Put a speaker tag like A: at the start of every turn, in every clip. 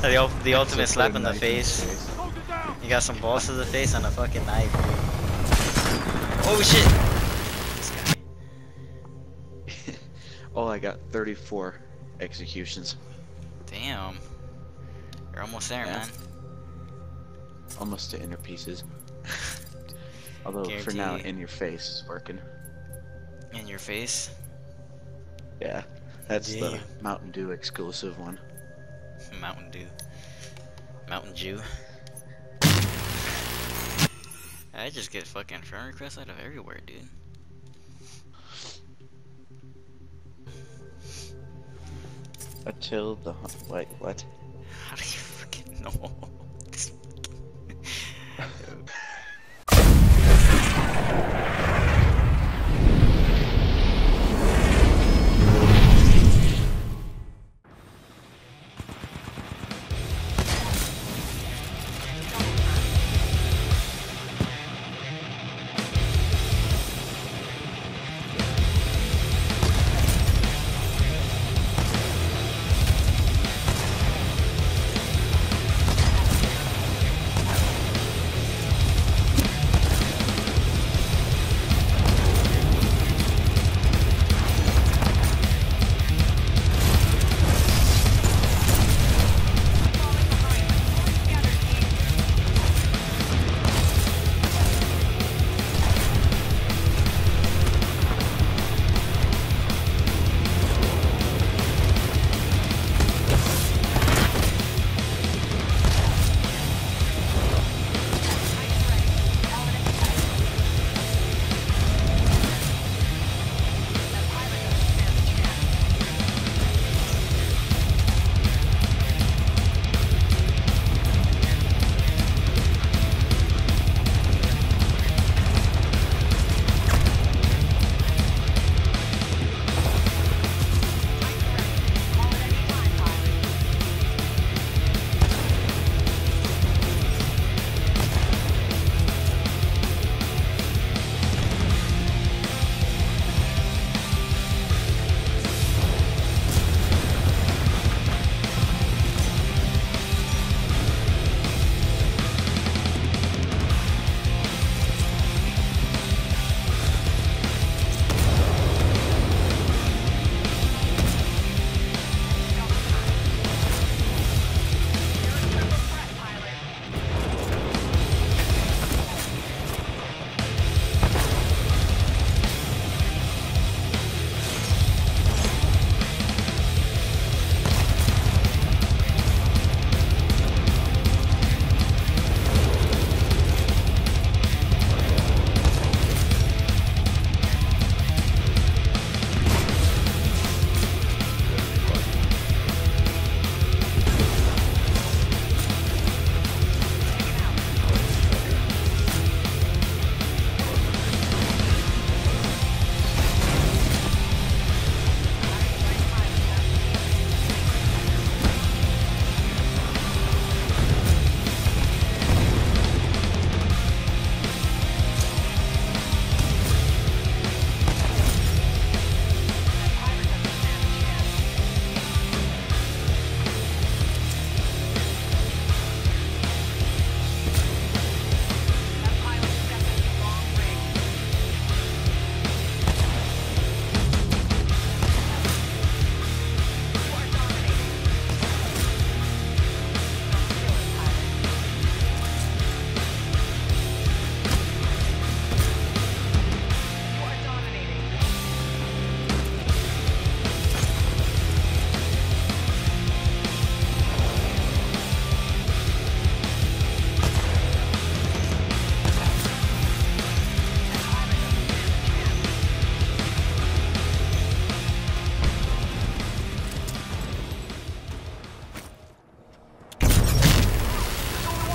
A: The ultimate
B: So
A: slap
B: put a
A: in the
B: knife
A: face.
B: face.
A: You got some balls to the face and a fucking knife, dude. Oh shit! This guy.
B: Oh, I got 34 executions.
A: Damn. You're almost there,
B: Yeah.
A: man.
B: Almost to inner pieces. Although for
A: Guarantee.
B: now, in your face is working.
A: In your face?
B: Yeah, that's
A: Damn.
B: the Mountain Dew exclusive one.
A: Mountain Dew. Mountain Jew. I just get fucking friend requests out of everywhere, dude.
B: Until the wait, what?
A: How do you fucking know?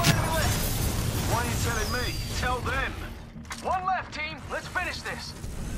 C: Why are you telling me? Tell them. One left, team. Let's finish this.